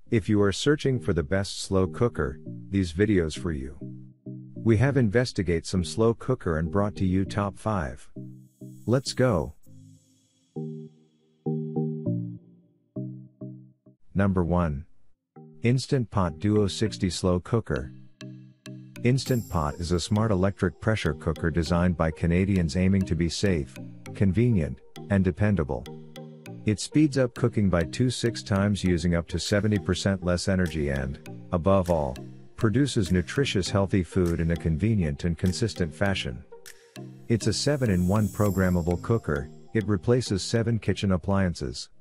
If you are searching for the best slow cooker, these videos for you. We have investigate some slow cooker and brought to you top 5. Let's go. Number 1. Instant Pot Duo 60 Slow Cooker. Instant Pot is a smart electric pressure cooker designed by Canadians aiming to be safe, convenient, and dependable. It speeds up cooking by 2-6 times using up to 70% less energy and, above all, produces nutritious healthy food in a convenient and consistent fashion. It's a 7-in-1 programmable cooker. It replaces 7 kitchen appliances.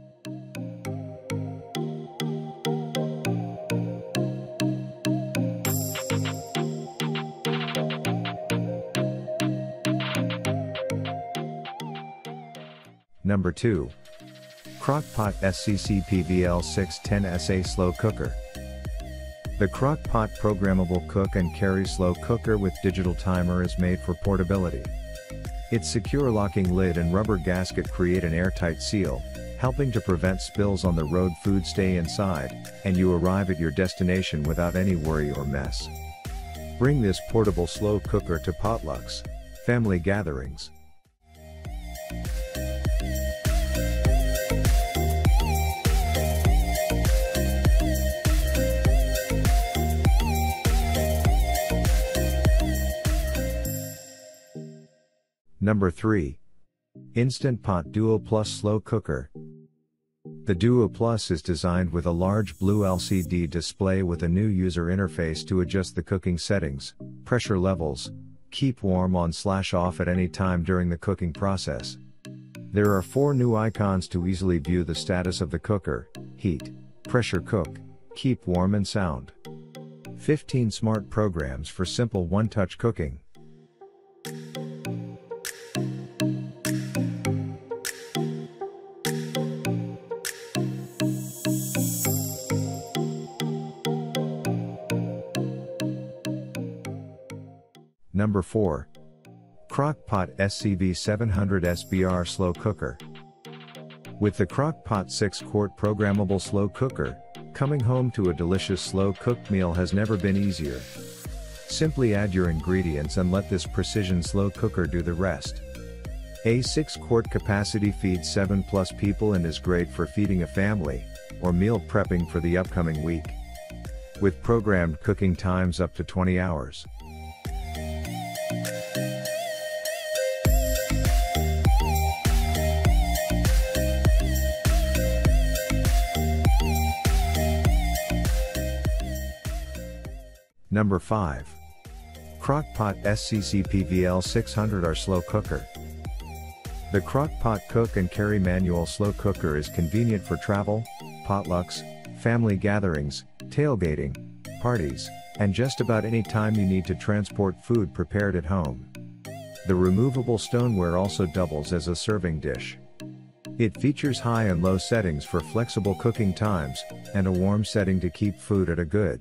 Number 2. Crock-Pot SCC PVL 610 SA Slow Cooker. The Crock-Pot programmable cook and carry slow cooker with digital timer is made for portability. Its secure locking lid and rubber gasket create an airtight seal, helping to prevent spills on the road. Food stay inside, and you arrive at your destination without any worry or mess. Bring this portable slow cooker to potlucks, family gatherings. Number 3. Instant Pot Duo Plus Slow Cooker. The Duo Plus is designed with a large blue LCD display with a new user interface to adjust the cooking settings, pressure levels, keep warm on/off at any time during the cooking process. There are 4 new icons to easily view the status of the cooker: heat, pressure cook, keep warm and sound. 15 smart programs for simple one-touch cooking. Number 4. Crock-Pot SCV 700 SBR Slow Cooker. With the Crock-Pot 6-quart programmable slow cooker, coming home to a delicious slow-cooked meal has never been easier. Simply add your ingredients and let this precision slow cooker do the rest. A 6-quart capacity feeds 7+ people and is great for feeding a family, or meal prepping for the upcoming week. With programmed cooking times up to 20 hours. Number 5. Crock-Pot SCC PVL 600R Slow Cooker. The Crock-Pot Cook and Carry Manual Slow Cooker is convenient for travel, potlucks, family gatherings, tailgating, parties, and just about any time you need to transport food prepared at home. The removable stoneware also doubles as a serving dish. It features high and low settings for flexible cooking times, and a warm setting to keep food at a good.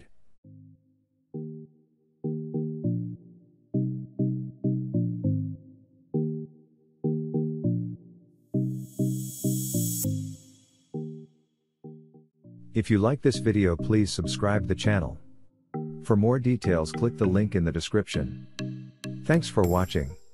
If you like this video, please subscribe the channel. For more details, click the link in the description. Thanks for watching.